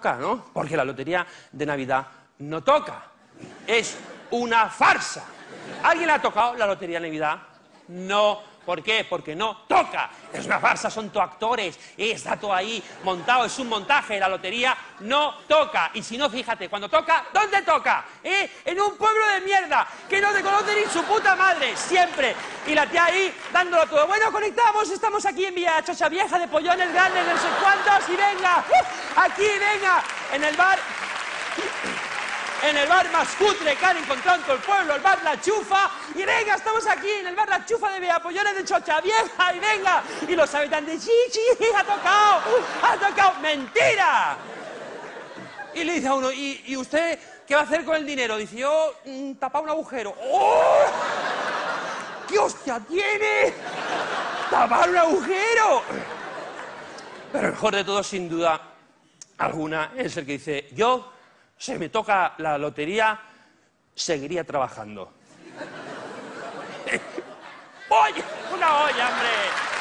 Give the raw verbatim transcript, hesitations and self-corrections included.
¿no? Porque la lotería de Navidad no toca. Es una farsa. ¿Alguien le ha tocado la lotería de Navidad? No. ¿Por qué? Porque no toca. Es una farsa, son todos actores. Está todo ahí montado, es un montaje. La lotería no toca. Y si no, fíjate, cuando toca, ¿dónde toca? ¿Eh? En un pueblo de mierda, que no te conoce ni su puta madre, siempre. Y la tía ahí, dándolo todo. Bueno, conectamos, estamos aquí en Villa Chocha Vieja, de Pollones Grandes, no sé cuántos, y venga, ¡uh! Aquí, venga, en el bar... En el bar más cutre que han encontrado en todo el pueblo, el bar La Chufa. Y venga, estamos aquí en el bar La Chufa de Villapollones de Chocha Vieja. Y venga, y los habitantes, sí, sí, ha tocado, uh, ha tocado. ¡Mentira! Y le dice a uno, ¿y, y usted qué va a hacer con el dinero? Dice, yo, mmm, tapar un agujero. ¡Oh! ¿Qué hostia tiene? ¡Tapar un agujero! Pero el mejor de todo, sin duda alguna, es el que dice, yo... Si me toca la lotería, seguiría trabajando. ¡Oye! ¡Una olla, hombre!